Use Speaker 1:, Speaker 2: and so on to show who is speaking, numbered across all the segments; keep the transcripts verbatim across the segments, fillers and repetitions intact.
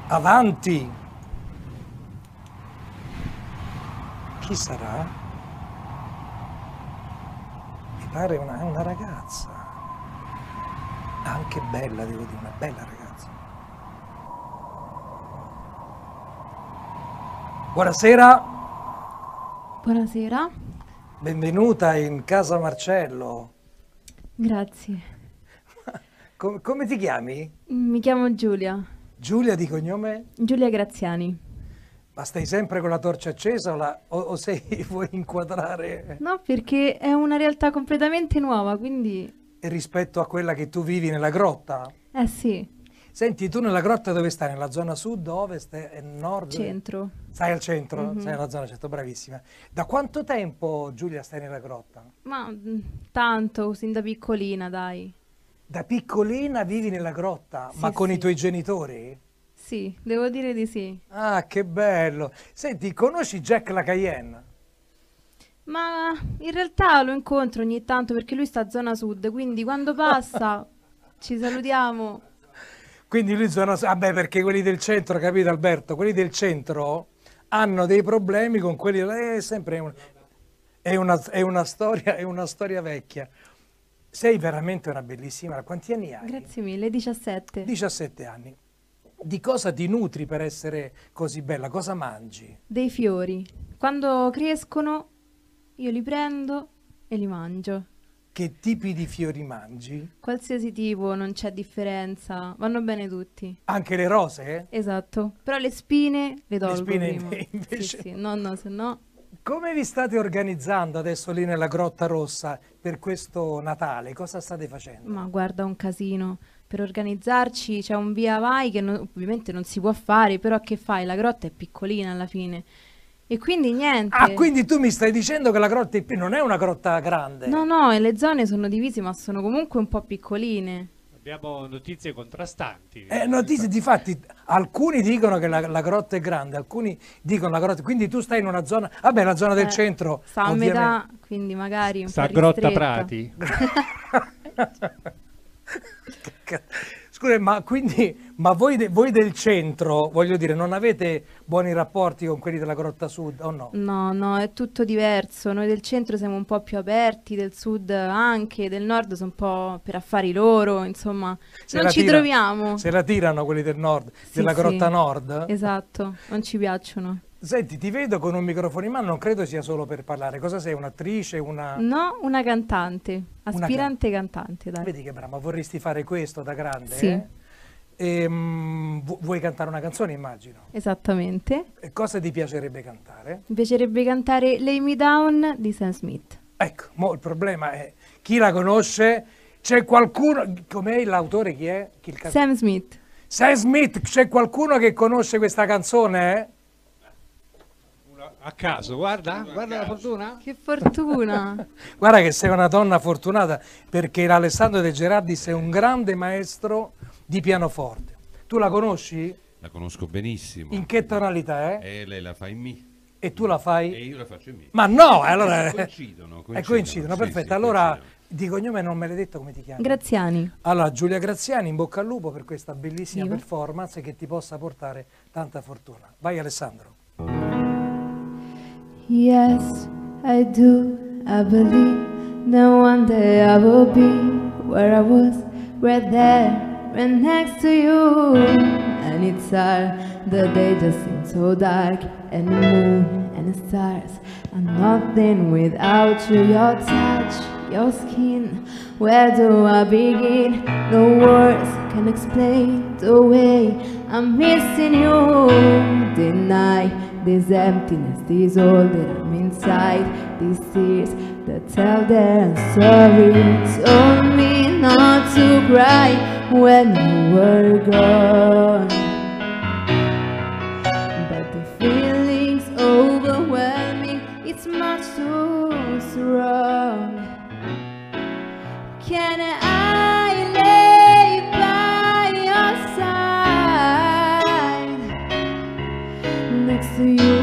Speaker 1: Avanti! Chi sarà? Mi pare una, una ragazza. Anche bella, devo dire, una bella ragazza. Buonasera,
Speaker 2: Buonasera,
Speaker 1: benvenuta in casa Marcello.
Speaker 2: grazie.
Speaker 1: Com- come ti chiami?
Speaker 2: Mi chiamo Giulia,
Speaker 1: Giulia di cognome?
Speaker 2: Giulia Graziani.
Speaker 1: Ma stai sempre con la torcia accesa o, la- o- o sei, vuoi inquadrare
Speaker 2: No, perché è una realtà completamente nuova, quindi...
Speaker 1: rispetto a quella che tu vivi nella grotta?
Speaker 2: Eh sì,
Speaker 1: Senti, tu nella grotta dove stai? Nella zona sud, ovest e nord?
Speaker 2: centro.
Speaker 1: Stai al centro?
Speaker 2: Mhm.
Speaker 1: Stai nella zona centro, bravissima. Da quanto tempo, Giulia, stai nella grotta?
Speaker 2: Ma mm, tanto, sin da piccolina, dai.
Speaker 1: Da piccolina vivi nella grotta,
Speaker 2: Sì,
Speaker 1: ma con i
Speaker 2: sì.
Speaker 1: tuoi genitori?
Speaker 2: Sì, devo dire di sì.
Speaker 1: Ah, che bello! Senti, conosci Jack la Cayenne?
Speaker 2: Ma in realtà lo incontro ogni tanto perché lui sta a zona sud, quindi quando passa ci salutiamo.
Speaker 1: Quindi lui sono... Vabbè, perché quelli del centro, capito Alberto? Quelli del centro hanno dei problemi con quelli... È sempre un- è una, è una storia, è una storia vecchia. Sei veramente una bellissima... Quanti anni hai?
Speaker 2: Grazie mille, diciassette.
Speaker 1: diciassette anni. Di cosa ti nutri per essere così bella? Cosa mangi?
Speaker 2: Dei fiori. Quando crescono io li prendo e li mangio.
Speaker 1: Che tipi di fiori mangi?
Speaker 2: Qualsiasi tipo, non c'è differenza, vanno bene tutti.
Speaker 1: Anche le rose?
Speaker 2: Esatto, però le spine le tolgo
Speaker 1: spine
Speaker 2: prima.
Speaker 1: invece-
Speaker 2: Sì, sì, no, no, se no...
Speaker 1: Come vi state organizzando adesso lì nella Grotta Rossa per questo Natale? Cosa state facendo?
Speaker 2: Ma guarda, un casino. Per organizzarci c'è un via vai che non- ovviamente non si può fare, però che fai? La grotta è piccolina alla fine. E quindi niente.
Speaker 1: Ah, quindi tu mi stai dicendo che la grotta è pi- non è una grotta grande?
Speaker 2: No, no, e le zone sono divise, ma sono comunque un po' piccoline.
Speaker 3: Abbiamo notizie contrastanti.
Speaker 1: Eh, notizie, difatti, alcuni dicono che la, la grotta è grande, alcuni dicono la grotta... Quindi tu stai in una zona... Vabbè, la zona del
Speaker 2: Eh,
Speaker 1: centro,
Speaker 2: sta a
Speaker 1: ovviamente.
Speaker 2: metà, quindi magari un
Speaker 3: Sta a
Speaker 2: po'
Speaker 3: Grotta
Speaker 2: ristretta.
Speaker 3: Prati.
Speaker 1: Scusa, ma quindi, ma voi, de- voi del centro, voglio dire, non avete buoni rapporti con quelli della Grotta Sud, o no?
Speaker 2: No, no, è tutto diverso. Noi del centro siamo un po' più aperti, del sud anche, del nord sono un po' per affari loro, insomma,
Speaker 1: Se
Speaker 2: non
Speaker 1: la
Speaker 2: ci
Speaker 1: tira-
Speaker 2: troviamo.
Speaker 1: Se la tirano quelli del nord,
Speaker 2: Sì,
Speaker 1: della
Speaker 2: sì.
Speaker 1: Grotta Nord?
Speaker 2: Esatto, non ci piacciono.
Speaker 1: Senti, ti vedo con un microfono in mano, non credo sia solo per parlare. Cosa sei, un'attrice, una...
Speaker 2: No, una cantante, aspirante cantante, dai.
Speaker 1: Vedi che brava, vorresti fare questo da grande?
Speaker 2: Sì.
Speaker 1: Eh? Ehm, vu- vuoi cantare una canzone, immagino.
Speaker 2: Esattamente.
Speaker 1: E cosa ti piacerebbe cantare?
Speaker 2: Mi piacerebbe cantare Lay Me Down di Sam Smith.
Speaker 1: Ecco, mo il problema è chi la conosce, c'è qualcuno, com'è l'autore, chi è? Chi il can-
Speaker 2: Sam Smith.
Speaker 1: Sam Smith, c'è qualcuno che conosce questa canzone?
Speaker 3: A caso, guarda, guarda la fortuna.
Speaker 2: Che fortuna.
Speaker 1: Guarda che sei una donna fortunata perché Alessandro De Gerardis è un grande maestro di pianoforte. Tu la conosci?
Speaker 4: La conosco benissimo.
Speaker 1: In che tonalità è?
Speaker 4: E lei la fa in mi.
Speaker 1: E tu la
Speaker 4: E
Speaker 1: fai?
Speaker 4: io la faccio in mi.
Speaker 1: Ma no, allora...
Speaker 4: Coincidono,
Speaker 1: Eh, coincidono,
Speaker 4: sì,
Speaker 1: perfetto.
Speaker 4: sì,
Speaker 1: allora,
Speaker 4: coincidono.
Speaker 1: di cognome non me l'hai detto come ti chiami?
Speaker 2: Graziani.
Speaker 1: Allora, Giulia Graziani, in bocca al lupo per questa bellissima
Speaker 2: Viva.
Speaker 1: performance che ti possa portare tanta fortuna. Vai Alessandro.
Speaker 2: Yes, I do. I believe that one day I will be where I was, right there, right next to you. And it's hard, the day just seems so dark, and the moon and the stars are nothing without you. Your touch, your skin, where do I begin? No words can explain the way I'm missing you. Deny this emptiness, this all that I'm inside, these tears that tell their story. Told me not to cry when you were gone, but the feeling's overwhelming, it's much too strong. Can I lay by your side next to you?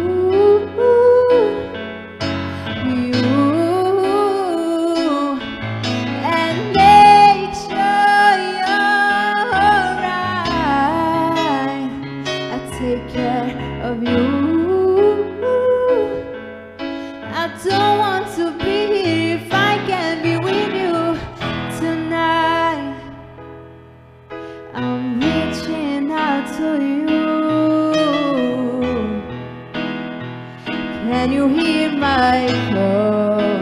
Speaker 2: You and make sure you're right you hear my call.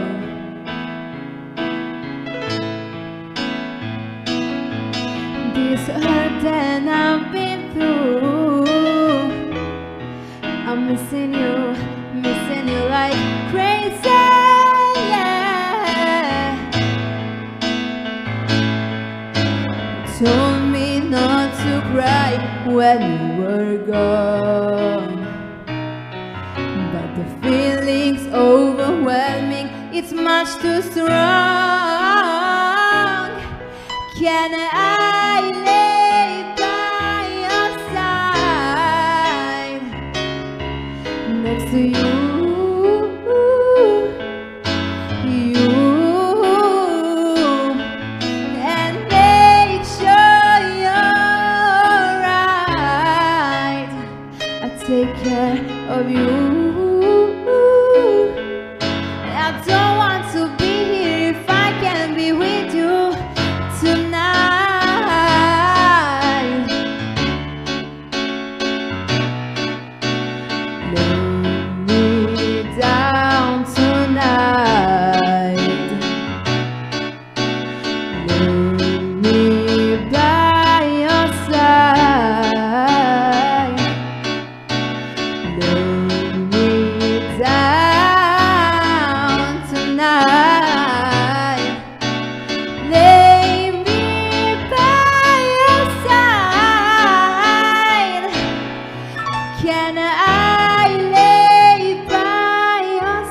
Speaker 2: This hurt that I've been through, I'm missing you, missing you like crazy, yeah. Told me not to cry when you were gone, but the feeling's overwhelming, it's much too strong. Can I lay by your side next to you? Take care of you. I don't want to be here if I can be with you tonight. Lay me down tonight. Lay me by your side. Lay me down tonight. Lay me by your side. Can I lay by your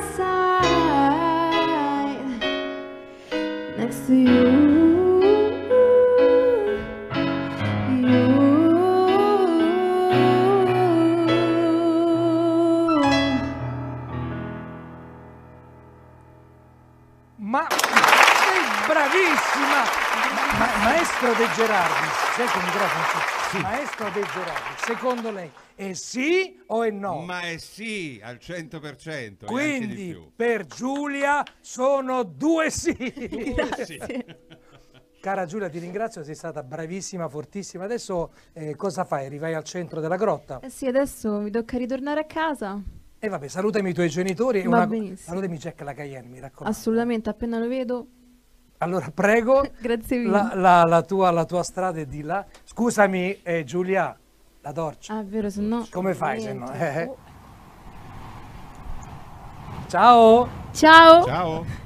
Speaker 2: side next to you?
Speaker 1: Ma sei bravissima! Ma, maestro De Gerardi, senti il microfono?
Speaker 4: Sì.
Speaker 1: Maestro De Gerardi, secondo lei è sì o è no?
Speaker 4: Ma è sì, al cento per cento. e anche di
Speaker 1: Quindi
Speaker 4: più.
Speaker 1: per Giulia sono due sì.
Speaker 2: Grazie.
Speaker 1: Cara Giulia, ti ringrazio, sei stata bravissima, fortissima. Adesso eh, cosa fai? Arrivai al centro della grotta?
Speaker 2: Eh sì, adesso mi tocca ritornare a casa.
Speaker 1: E vabbè, salutami i tuoi genitori. e
Speaker 2: Va
Speaker 1: una-
Speaker 2: benissimo.
Speaker 1: Salutami Jack la Cayenne, mi raccomando.
Speaker 2: Assolutamente, appena lo vedo.
Speaker 1: Allora, prego,
Speaker 2: Grazie mille.
Speaker 1: la, la- la tua, la tua strada è di là. Scusami, eh, Giulia, la torcia.
Speaker 2: Ah, è vero, se no...
Speaker 1: Come fai se no?
Speaker 2: niente.
Speaker 1: Eh?
Speaker 2: Oh.
Speaker 1: Ciao!
Speaker 2: Ciao!
Speaker 4: Ciao.